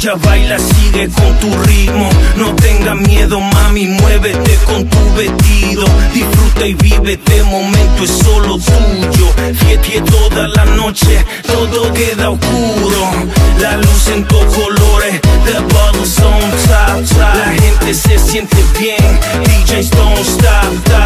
Ya baila, sigue con tu ritmo. No tengas miedo, mami, muévete con tu vestido. Disfruta y vive, este momento es solo tuyo. Fiesta toda la noche, todo queda oscuro. La luz en todos colores, the bottles on top. La gente se siente bien, DJs don't stop.